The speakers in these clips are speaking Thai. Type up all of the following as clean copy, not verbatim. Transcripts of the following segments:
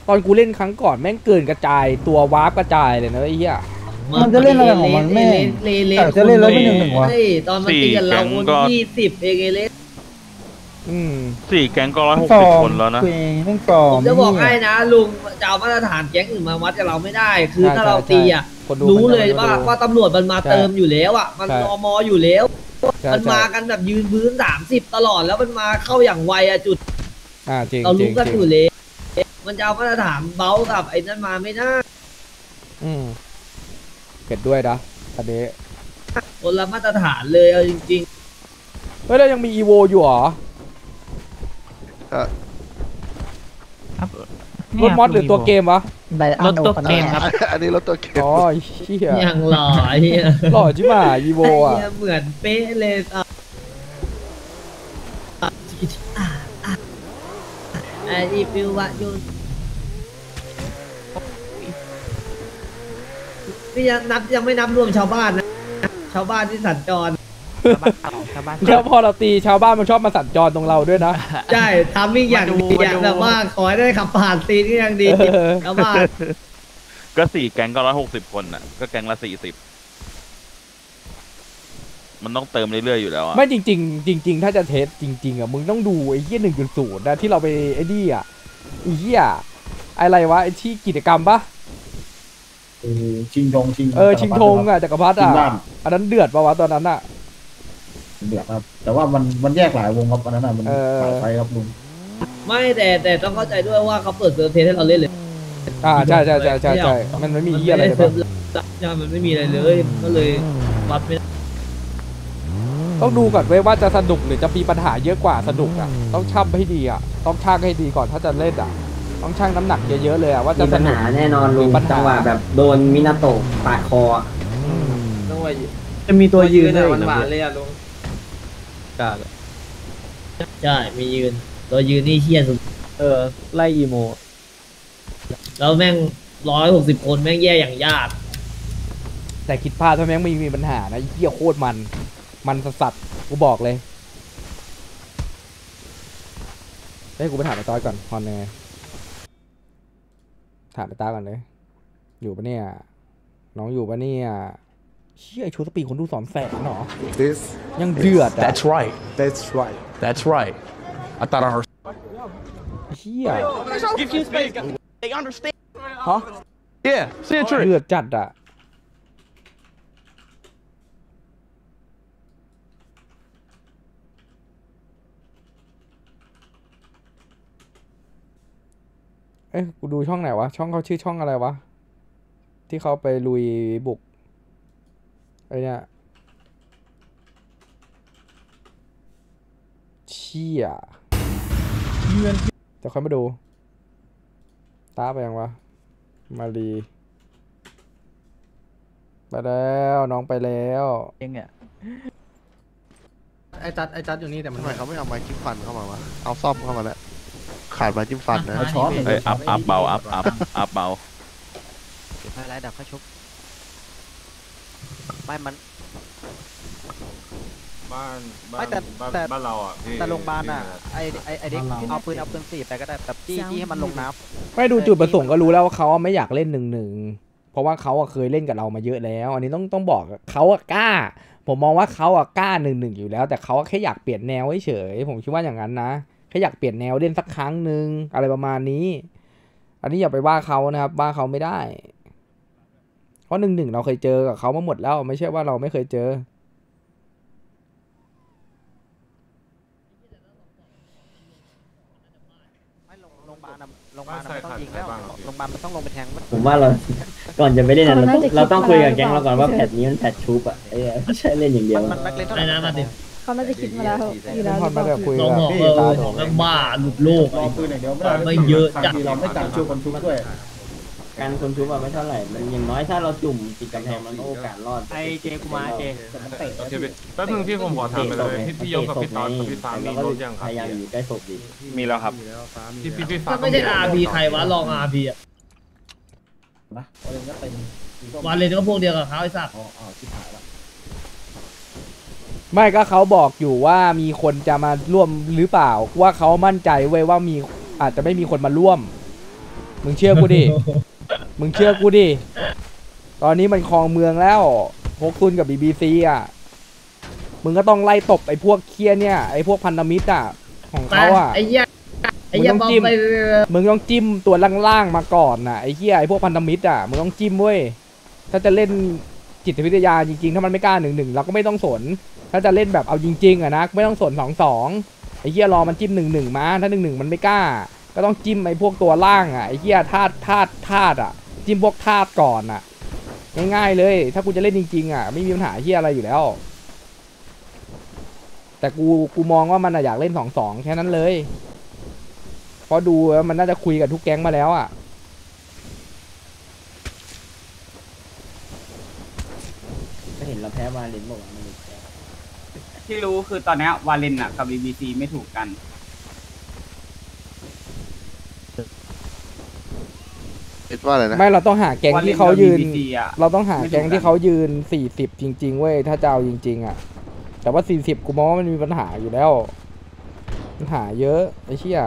ตอนกูเล่นครั้งก่อนแม่งเกินกระจายตัววาร์ปกระจายเลยนะไอ้เหี้ยมันจะเล่นอะไรของมันแม่แต่จะเล่นแล้วไม่1-1วะตอนมันตีกันเราคน20เองเล่น 4 แก๊งก็160 คนแล้วนะผมจะบอกให้นะลุงจะเอามาตรฐานแก๊งอื่นมาวัดกับเราไม่ได้คือถ้าเราตีอ่ะรู้เลยว่าตำรวจมันมาเติมอยู่แล้วอ่ะมันรอมออยู่แล้วมันมากันแบบยืนพื้น30ตลอดแล้วมันมาเข้าอย่างไวอะจุดเรารู้กันอยู่เลยมันจะเอามาตรฐานเบากับไอ้นั่นมาไม่ได้เกิดด้วยนะอันนี้คนละมาตรฐานเลยเอาจริงๆแล้วยังมีอีโวอยู่หรอรถมอสหรือตัวเกมวะรถตัวเกมครับอันนี้รถตัวเกมอ๋อเชี่ยยังหล่อหล่อจิ๋วอีโวอ่ะเหมือนเป๊ะเลยไอ้ที่ฟิววะยูนี่ยังไม่นับรวมชาวบ้านนะชาวบ้านที่สัญจรแล้วพอเราตีชาวบ้านมันชอบมาสัญจรตรงเราด้วยนะใช่ทำมิ่งอย่างดีแบบว่าขอให้ได้ขับผ่านตีนก็ยังดีชาวบ้านก็4 แก๊งก็160 คนน่ะก็แก๊งละ40มันต้องเติมเรื่อยๆอยู่แล้วไม่จริงถ้าจะเทสจริงๆอ่ะมึงต้องดูไอ้เหี้ย1.0นะที่เราไปไอ้นี่อ่ะไอ้เหี้ยอะไรวะไอ้ที่กิจกรรมปะชิงธงชิงธงอ่ะจักรพรรดิอ่ะอันนั้นเดือดปะวะตอนนั้นอ่ะเดือดครับแต่ว่ามันแยกหลายวงครับอันนั้นมันหลายไฟครับลุงไม่แต่ต้องเข้าใจด้วยว่าเขาเปิดเซิร์ฟเทสให้เราเล่นเลยใช่มันไม่มีเหี้ยอะไรเลยมันไม่มีอะไรเลยก็เลยวัดไม่ต้องดูก่อนว่าจะสนุกหรือจะมีปัญหาเยอะกว่าสนุกอ่ะต้องชั่งให้ดีอ่ะต้องชั่งให้ดีก่อนถ้าจะเล่นอ่ะต้องชั่งน้ำหนักเยอะๆเลยอ่ะว่าจะปัญหาแน่นอนลุงจังหวะแบบโดนมินาโตะปาดคอต้องว่าจะมีตัวยืนเลยหวานเลยอ่ะลุงใช่มียืนตัวยืนนี่เฮี้ยสุดไล่อีโมแล้วแม่ง160 คนแม่งแย่อย่างยากแต่คิดพลาดถ้าแม่งไม่มีปัญหานะเฮี้ยโคตรมันสัสกูบอกเลยให้กูไปถามไอ้ต้อยก่อนฮอนไงถามไอ้ต้าก่อนเลยอยู่ปะเนี่ยน้องอยู่ปะเนี่ยเชี่ยชูสปีดคนดู200,000หรอยังเดือดอ่ะ That's right I thought I heard เชี่ย Give you space they understand huh yeah see a trick เดือดจัดอ่ะกูดูช่องไหนวะช่องเขาชื่อช่องอะไรวะที่เขาไปลุยบุกไอ้เนี่ยเชี่ยจะค่อยมาดูตาไปยังวะมาลีไปแล้วน้องไปแล้วเองเนี่ยไอ้จัดอยู่นี่แต่ทำไมเขาไม่เอาไม้จิ้มฟันเข้ามาวะเอาซ่อมเข้ามาแล้วขาดไม้จิ้มฟันนะช็อตอัพเบาอัพเบาเก็บไฮไลท์ดับข้าชุบไม่มันบ้านเราอ่ะแต่โรงพยาบาลอ่ะไอเด็กเอาปืน4ไปก็ได้แบบจี้ให้มันลงน้ำไม่ดูจุดประสงค์ก็รู้แล้วว่าเขาไม่อยากเล่น1-1เพราะว่าเขาเคยเล่นกับเรามาเยอะแล้วอันนี้ต้องบอกเขากล้าผมมองว่าเขากล้า1-1อยู่แล้วแต่เขาแค่อยากเปลี่ยนแนวเฉยผมคิดว่าอย่างนั้นนะแค่อยากเปลี่ยนแนวเล่นสักครั้งหนึ่งอะไรประมาณนี้อันนี้อย่าไปว่าเขานะครับว่าเขาไม่ได้เพราะ1-1เราเคยเจอกับเขามาหมดแล้วไม่ใช่ว่าเราไม่เคยเจอโรงพยาบาลมันต้องยิงแล้วโรงพยาบาลมันต้องลงไปแทงผมว่าเราก่อนจะไปเล่นเราต้องคุยกับแก๊งเราก่อนว่าแพทนี้มันแพทชุบอ่ะไม่ใช่เล่นอย่างเดียวมันแบ็คเลนเท่าไหร่นะเขาน่าจะคิดมาแล้วอยู่แล้วไม่ได้คุยกับพี่บ้าหลุดโลกไม่เยอะจัดเราไม่จับชุบคนชุบด้วยการคนชุบไม่เท่าไหร่มันอย่างน้อยถ้าเราจุ่มติดกำแพงมันโอกาสรอดไอเจกูมาเจแป๊บนึงพี่ผมขอถามไปเลยพี่ยงกับพี่ตอนกับพี่ฟามีรถยังครับพยายามอยู่ใกล้ศพดีมีแล้วครับพี่ฟาไม่ใช่ RP ใครวะลอง RP อ่ะนะวันนี้ก็เป็นวันเลยก็พวกเดียวกับเขาไอ้สัตว์ที่ถ่ายแล้วไม่ก็เขาบอกอยู่ว่ามีคนจะมาร่วมหรือเปล่าว่าเขามั่นใจไว้ว่ามีอาจจะไม่มีคนมาร่วมมึงเชื่อกูดิ มึงเชื่อกูดิ ตอนนี้มันครองเมืองแล้วพกตุนกับ BBC อ่ะ มึงก็ต้องไล่ตบไอ้พวกเคียเนี่ยไอ้พวกพันธมิตรอ่ะของเขาอ่ะไอ้เหี้ยบอมไปมึงต้องจิ้มตัวล่างๆมาก่อนน่ะไอ้เหี้ยไอ้พวกพันธมิตรอ่ะมึงต้องจิ้มเว้ยถ้าจะเล่นจิตวิทยาจริงๆถ้ามันไม่กล้า1-1เราก็ไม่ต้องสนถ้าจะเล่นแบบเอาจริงๆอ่ะนะไม่ต้องสน2-2ไอ้เหี้ยรอมันจิ้ม1-1มาถ้า1-1มันไม่กล้าก็ต้องจิ้มไอ้พวกตัวล่างอ่ะไอ้เหี้ยธาตุอ่ะจิ้มพวกธาตุก่อนอ่ะง่ายๆเลยถ้ากูจะเล่นจริงๆอ่ะไม่มีปัญหาเหี้ยอะไรอยู่แล้วแต่กูมองว่ามันอยากเล่น2-2แค่นั้นเลยเพราะดูแล้วมันน่าจะคุยกับทุกแก๊งมาแล้วอ่ะเห็นเราแพ้วาเลนบอกว่ามันที่รู้คือตอนนี้วาเลนอะกับ BBC ไม่ถูกกันคิดว่าอะไรนะไม่เราต้องหาแก๊งที่เขายืน BBC อะเราต้องหาแก๊งที่เขายืน40จริงๆเว้ยถ้าจะเอาจริงๆอ่ะแต่ว่า40กูมองว่ามันมีปัญหาอยู่แล้วปัญหาเยอะไอ้เชี่ย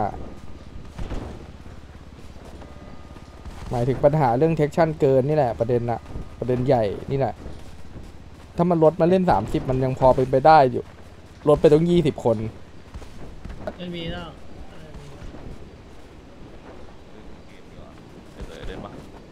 หมายถึงปัญหาเรื่องเทคชั่นเกินนี่แหละประเด็นอะประเด็นใหญ่นี่แหละถ้ามันลดมาเล่น30มันยังพอไปได้อยู่ลดไปต้อง20คนไม่มีแล้วได้ปะ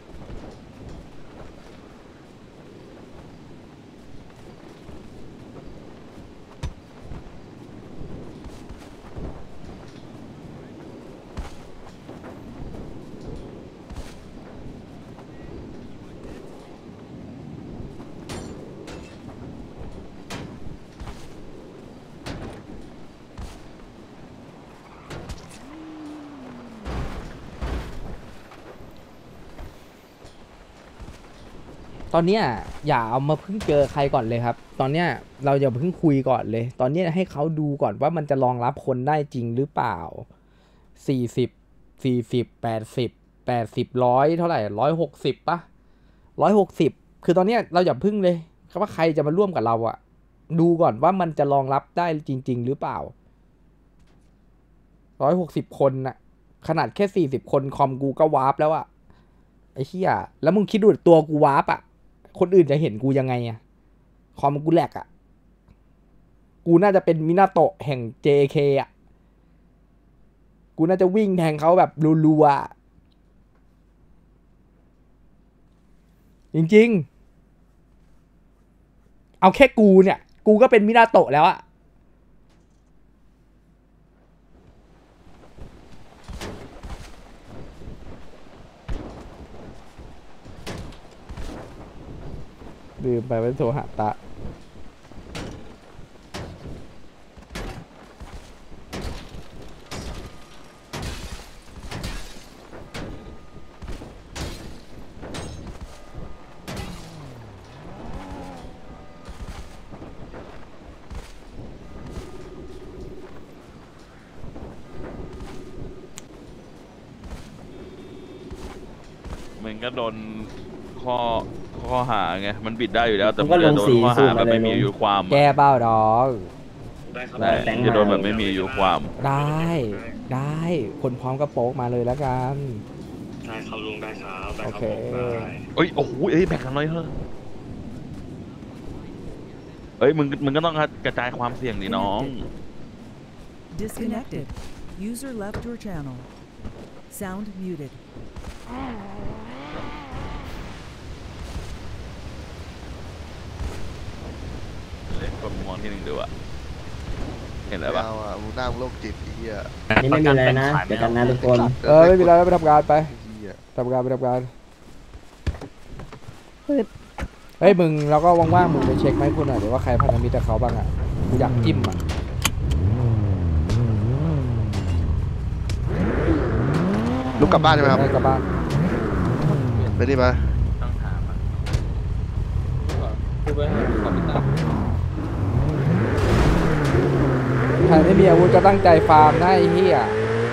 ตอนเนี้ยอย่าเอามาเพิ่งเจอใครก่อนเลยครับตอนเนี้ยเราอย่าเพิ่งคุยก่อนเลยตอนเนี้ยให้เขาดูก่อนว่ามันจะรองรับคนได้จริงหรือเปล่า80 100เท่าไหร่160ป่ะ160คือตอนเนี้ยเราอย่าพึ่งเลยว่าใครจะมาร่วมกับเราอะดูก่อนว่ามันจะรองรับได้จริงๆหรือเปล่า160คนน่ะขนาดแค่40คนคอมกูก็วาร์ปแล้วอะไอ้เหี้ยแล้วมึงคิดดูตัวกูวาร์ปอะคนอื่นจะเห็นกูยังไงอะคอมกูแหลกอะกูน่าจะเป็นมินาโตะแห่ง JK อะกูน่าจะวิ่งแทงเขาแบบรัวๆจริงๆเอาแค่กูเนี่ยกูก็เป็นมินาโตะแล้วอะลืมไปว่าโทรหาตะมันก็โดนข้อหาไงมันบิดได้อยู่แล้วแต่มันจะโดนข้อหาแบบไม่มีอายุความแก้เป้าดอกได้จะโดนแบบไม่มีอายุความได้คนพร้อมก็โป๊กมาเลยแล้วกันได้ครับลุงได้ครับได้โอครับเคเอ้ยโอ้โหแบ่งกันเลยเถอะเอ้ยมึงก็ต้องกระจายความเสี่ยงดิน้อง Disconnected. User left your channel. Sound muted. เล่นคนมองที่หนึ่งดูอะเห็นแล้วปะเอาอ่ะมึงหน้ามึงโรคจิตไอ้เหี้ยนี่ไม่มีอะไรนะเจอกันนะทุกคนไม่เป็นไรไปทำงานไปไอ้เหี้ยทำงานเฮ้ยมึงแล้วก็ว่างๆมึงไปเช็คไหมกูหน่อยเดี๋ยวว่าใครพันธมิตรกับเขาบ้างอ่ะกูอยากจิ้มอ่ะลุกกลับบ้านใช่ไหมครับกลับบ้านไปดิมาต้องถามอะใครไม่มีอาวุธก็ตั้งใจฟาร์มนะไอ้เหี้ย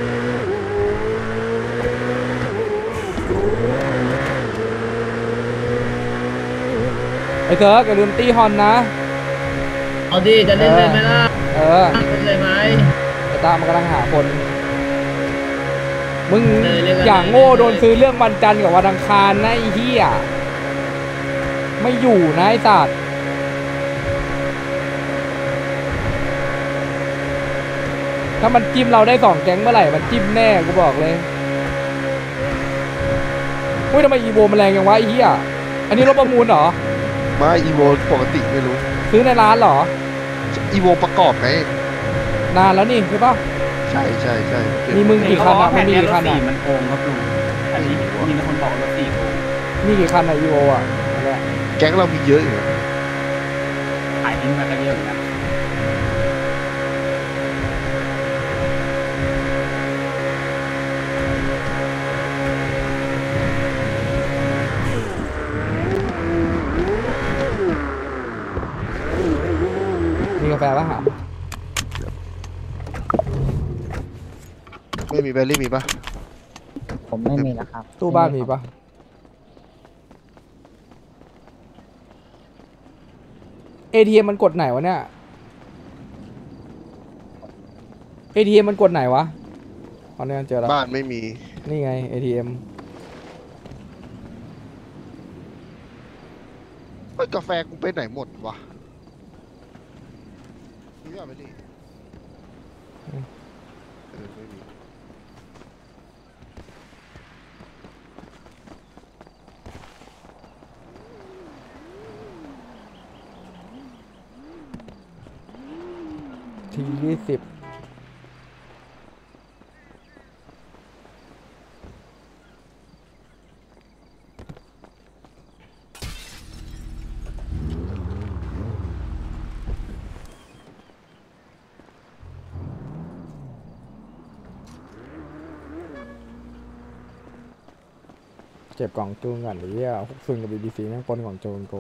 ไอ้เธออย่าลืมตีฮอนนะเอาดิจะเล่นเลยไหมล่ะเออเล่นเลยไหมไอ้ตามันกำลังหาคนมึงอย่างโง่โดนซื้อเรื่องวันจันทร์กับวันอังคารนะไอ้เหี้ยไม่อยู่นะไอ้สัตว์ถ้ามันจิ้มเราได้2 แก๊งเมื่อไหร่มันจิ้มแน่กูบอกเลยอุ้ยทำไมอีโวมันแรงอย่างวะไอ้เหี้ยอันนี้รถประมูลเหรอมาอีโวปกติไม่รู้ซื้อในร้านเหรออีโวประกอบไงนานแล้วนี่ใช่ปะใช่มีมึงกี่คันอ่ะมันมีกี่คันอ่ะมันโกงครับลุงอันนี้มีคนบอกรถ4โกงมีกี่คันอ่ะอีโวอ่ะแก๊งเรามีเยอะอยู่ขายทิ้งมากันเยอะเหมือนกันมีกาแฟป่ะครับไม่มีแบลลี่มีป่ะผมไม่มีนะครับตู้บ้านมีป่ะATM มันกดไหนวะเนี่ย ATM มันกดไหนวะเอาเนี่ยเจอแล้วบ้านไม่มีนี่ไง ATM กาแฟกูไปไหนหมดวะนี่ว่าไปดิไม่มีที20เก็บกล่องจูนก่อนหรือว่าฮุกซุนกับ BBC นั่งปนกล่องจูนโก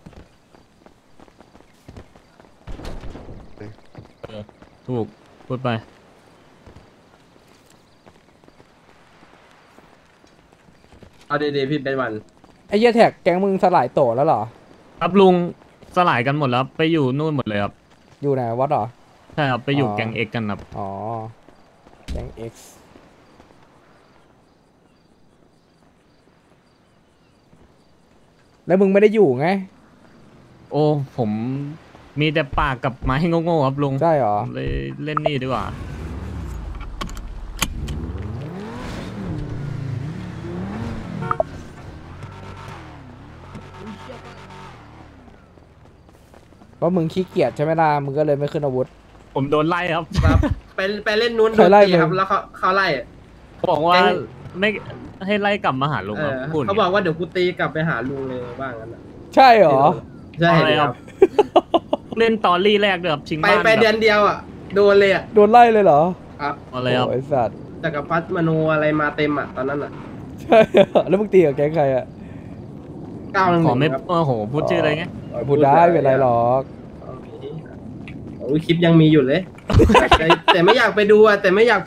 ถูกพูดไปเอาดีๆพี่เป็นวันไอ้เหี้ยแท็กแก๊งมึงสลายโตแล้วเหรอครับลุงสลายกันหมดแล้วไปอยู่นู่นหมดเลยครับอยู่ไหนวัดเหรอใช่ครับไปอยู่แก๊ง X กันครับอ๋อแก๊ง X แล้วมึงไม่ได้อยู่ไงโอ้ผมมีแต่ปากกับไม้โง่ๆครับลุงใช่หรอเลยเล่นนี่ดีกว่าเพราะมึงขี้เกียจใช่ไหมล่ะมึงก็เลยไม่ขึ้นอาวุธผมโดนไล่ครับไปเล่นนู้นโดนตีครับแล้วเขาไล่บอกว่าไม่ให้ไล่กลับมาหาลุงครับเขาบอกว่าเดี๋ยวกูตีกลับไปหาลุงเลยบ้างงั้นใช่หรอใช่ครับเล่นตอรี่แรกเดือบชิงบ้านไปเดือนเดียวอ่ะโดนเลยอ่ะโดนไล่เลยเหรอครับอะไรครับไอ้สัตว์จักรพรรดิมโนอะไรมาเต็มอ่ะตอนนั้นอ่ะใช่แล้วมึงตีกับแก๊งใครอ่ะ 9-1 ขอไม่โอ้โหพูดชื่ออะไรเงี้ยพูดได้ไม่เป็นไรหรอกโอ้ยคลิปยังมีอยู่เลยแต่ไม่อยากไปดูอ่ะ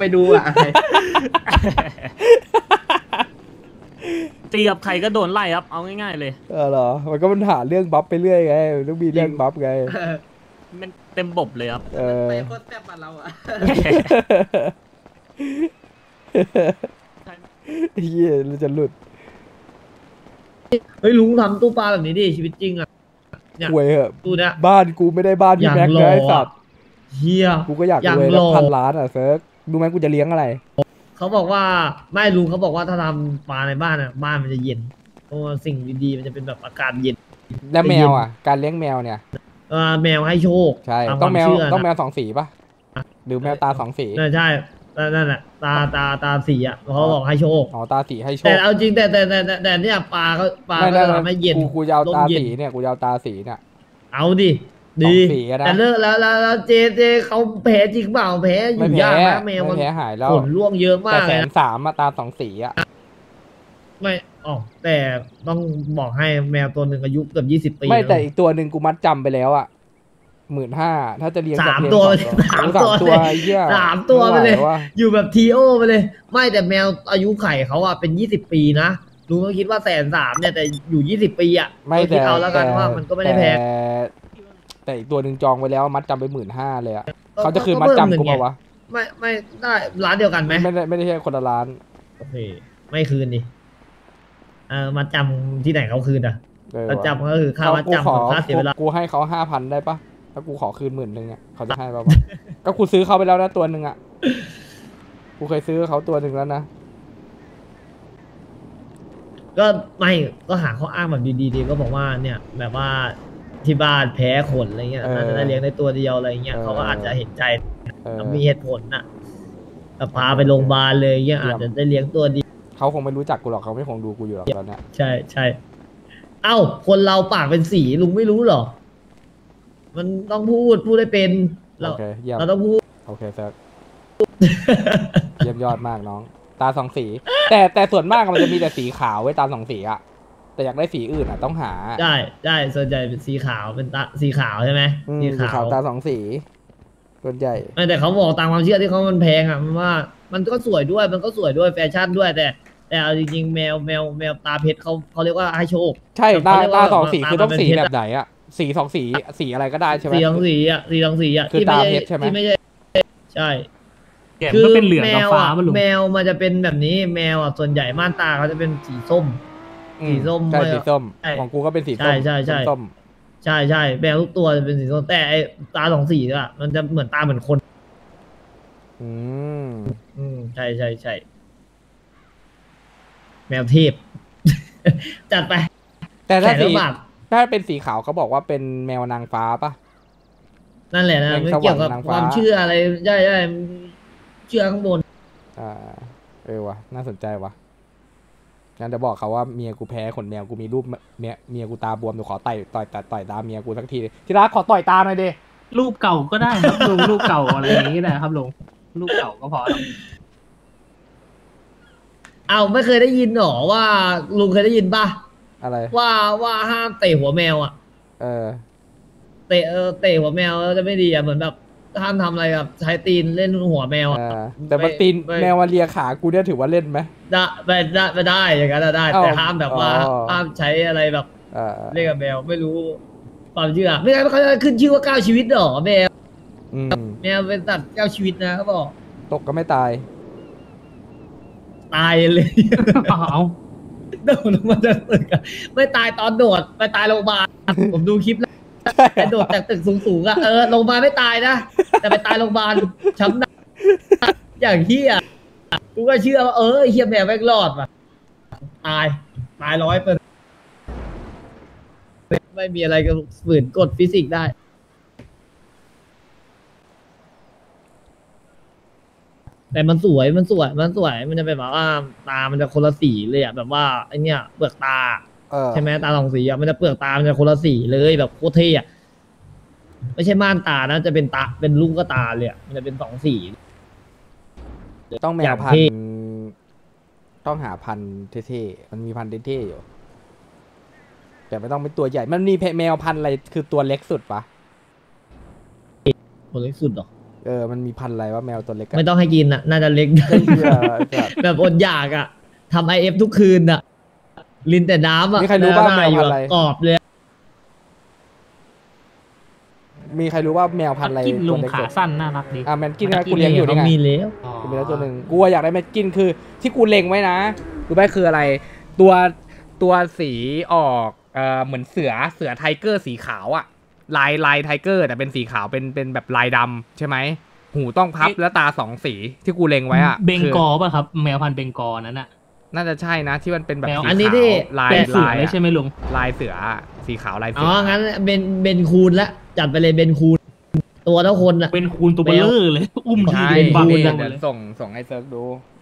ตีกับใครก็โดนไล่ครับเอาง่ายๆเลยเหรอมันก็มันหาเรื่องบัฟไปเรื่อยไงต้องมีเรื่องบัฟไงมันเต็มบบเลยครับไปโคตรแซ่บมาเราอ่ะเฮียเราจะหลุดเฮ้ยลุงทำตู้ปลาแบบนี้ดิชีวิตจริงอ่ะเนี่ยตู้เนี้ยบ้านกูไม่ได้บ้านพี่แม็กเลยไอ้สัตว์เฮียกูก็อยากรวยแล้ว1,000 ล้านอ่ะเซิร์ฟดูไหมกูจะเลี้ยงอะไรเขาบอกว่าไม่ลุงเขาบอกว่าถ้าทำปลาในบ้านอ่ะบ้านมันจะเย็นเพราะว่าสิ่งดีๆมันจะเป็นแบบอากาศเย็นแล้วแมวอ่ะการเลี้ยงแมวเนี่ยแมวให้โชคใช่ต้องแมว2 สีป่ะหรือแมวตา2 สีใช่นั่นแหละตาสีอ่ะเขาบอกให้โชคอ๋อตาสีให้โชคแต่เอาจริงแต่เนี่ยปลาก็ทำให้เย็นกูจะเอาตาสีเนี่ยกูจะเอาตาสีเนี่ยเอาดิดีแต่เลิกแล้วเจเขาแพ้จริงเปล่าแพ้อยู่ยากนะแมวมันแพ้หายแล้วขนร่วงเยอะมากแต่130,000มาตา2 สีอ่ะไม่แต่ต้องบอกให้แมวตัวหนึ่งอายุเกือบ20 ปีไม่แต่อีกตัวหนึ่งกูมัดจำไปแล้วอ่ะ15,000ถ้าจะเลี้ยง 3 ตัวเหี้ย 3 ตัวไปเลยอยู่แบบทีโอไปเลยไม่แต่แมวอายุไข่เขาอ่ะเป็น20 ปีนะลุงก็คิดว่า130,000เนี่ยแต่อยู่20 ปีอ่ะไม่คิดเอาแล้วกันว่ามันก็ไม่ได้แพงแต่อีกตัวหนึ่งจองไว้แล้วมัดจำไป15,000เลยอ่ะเขาจะคืนมัดจำกูเปล่าวะไม่ได้ร้านเดียวกันไหมไม่ได้ใช่คนละร้านโอเคไม่คืนดิมาจำที่ไหนเขาคืนอ่ะมาจำก็คือค่ามาจำกับค่าเสียเวลากูให้เขา5,000ได้ปะถ้ากูขอคืน10,000อ่ะเขาจะให้ป่ะก็กูซื้อเขาไปแล้วนะตัวหนึ่งอ่ะกูเคยซื้อเขาตัวหนึ่งแล้วนะก็ไม่ก็หาข้ออ้างแบบดีๆก็บอกว่าเนี่ยแบบว่าที่บ้านแพ้ขนอะไรเงี้ยน่าจะได้เลี้ยงได้ตัวเดียวอะไรเงี้ยเขาก็อาจจะเห็นใจมีเหตุผลน่ะพาไปโรงพยาบาลเลยเงี้ยอาจจะได้เลี้ยงตัวดีเขาคงไม่รู้จักกูหรอกเขาไม่คงดูกูอยู่หรอกตอนนี้ใช่เอ้าคนเราปากเป็นสีลุงไม่รู้หรอมันต้องพูดได้เป็นเราต้องพูดโอเคแซกเยี่ยมยอดมากน้องตา2 สีแต่ส่วนมากมันจะมีแต่สีขาวไว้ตา2 สีอ่ะแต่อยากได้สีอื่นอ่ะต้องหาได้ส่วนใหญ่เป็นสีขาวเป็นตาสีขาวใช่ไหมสีขาวตา2 สีส่วนใหญ่แต่เขาบอกตามความเชื่อที่เขามันแพงอ่ะมันว่ามันก็สวยด้วยมันก็สวยด้วยแฟชั่นด้วยแต่เอาจริงๆแมวตาเพชรเขาเรียกว่าให้โชคใช่ตา2 สีคือต้องสีแบบไหนอ่ะสี2 สีอะไรก็ได้ใช่ไหมสี2 สีอ่ะคือตาเพชรใช่ไหมที่ไม่ใช่ใช่คือเป็นเหลืองกับฟ้าแมวมันจะเป็นแบบนี้แมวอ่ะส่วนใหญ่ม่านตาเขาจะเป็นสีส้มใช่สีส้มของกูก็เป็นสีส้มใช่แมวทุกตัวจะเป็นสีส้มแต่ไอ้ตา2 สีอ่ะมันจะเหมือนตาเหมือนคนใช่แมวเทพจัดไปแต่ถ้าเป็นสีขาวเขาบอกว่าเป็นแมวนางฟ้าป่ะนั่นแหละนะไม่เกี่ยวกับความเชื่ออะไรใช่เชื่อข้างบนวะน่าสนใจวะงั้นจะบอกเขาว่าเมียกูแพ้ขนแมวกูมีรูปเมียกูตาบวมกูขอต่อยตาเมียกูสักทีที่รักขอต่อยตาหน่อยดิรูปเก่าก็ได้ครับลุงรูปเก่าอะไรอย่างนี้แหละครับลุงรูปเก่าก็พอเอาไม่เคยได้ยินหรอว่าลุงเคยได้ยินป่ะอะไรว่าห้ามเตะหัวแมวอ่ะเตะหัวแมวจะไม่ดีอ่ะเหมือนแบบห้ามทำอะไรกับใช้ตีนเล่นหัวแมวแต่มันตีนแมวมาเลียขากูเนี่ยถือว่าเล่นไหมไม่ได้อย่างนั้นได้แต่ห้ามแบบว่าห้ามใช้อะไรแบบเล่นกับแมวไม่รู้ความเชื่อไม่งั้นเขาจะขึ้นชื่อว่า9 ชีวิตหรอแมวเป็นสัตว์9 ชีวิตนะเขาบอกตกก็ไม่ตายเลยโดดลงมาจากตึกไม่ตายตอนโดดไปตายโรงพยาบาลผมดูคลิปแล้วไปโดดจากตึกสูงๆอ่ะโรงพยาบาลไม่ตายนะแต่ไปตายโรงพยาบาลช้ำหนักอย่างเฮียกูก็เชื่อว่าเฮียแมวไม่รอดว่ะตาย100%ไม่มีอะไรกับฝืนกฎฟิสิกส์ได้แต่มันสวยมันจะเป็นแบบว่าตามันจะคนละสีเลยอ่ะแบบว่าไอเนี้ยเปลือกตาใช่ไหมตา2 สีอ่ะมันจะเปลือกตามันจะคนละสีเลยแบบโคตรเท่อะไม่ใช่ม่านตานะจะเป็นตาเป็นลูกตาเลยมันจะเป็น2 สีต้องแมวพันต้องหาพันเท่ๆมันมีพันเท่ๆอยู่แต่ไม่ต้องเป็นตัวใหญ่มันมีแมวพันอะไรคือตัวเล็กสุดปะตัวเล็กสุดหรอมันมีพันอะไรว่าแมวตัวเล็กไม่ต้องให้กินอ่ะน่าจะเล็กแบบอดอยากอ่ะทำ IF ทุกคืนอ่ะลินแต่น้ำอ่ะมีใครรู้ว่าแมวพันอะไรกรอบเลยมีใครรู้ว่าแมวพันอะไรกินลุงขาสั้นน่ารักดีแมนกินนะกูเลี้ยงอยู่นี่ไงมีแล้วกูมีแล้วตัวหนึ่งกูอยากได้แมนกินคือที่กูเล็งไว้นะรู้ไหมคืออะไรตัวสีออกเหมือนเสือไทเกอร์สีขาวอ่ะลายไทเกอร์แต่เป็นสีขาวเป็นแบบลายดำใช่ไหมหูต้องพับแล้วตา2 สีที่กูเล็งไว้อะเบงกอป่ะครับแมวพันธุ์เบงกอนั้นน่ะน่าจะใช่นะที่มันเป็นแบบสีขาวลายใช่ไหมลุงลายเสือสีขาวลายเสืองั้นเบนคูนละจัดไปเลยเบนคูนตัวเท่าคนอะเป็นคูนตัวเบลอเลยอุ้มทีเบนคูนเดี๋ยวส่งให้เซิร์ฟดู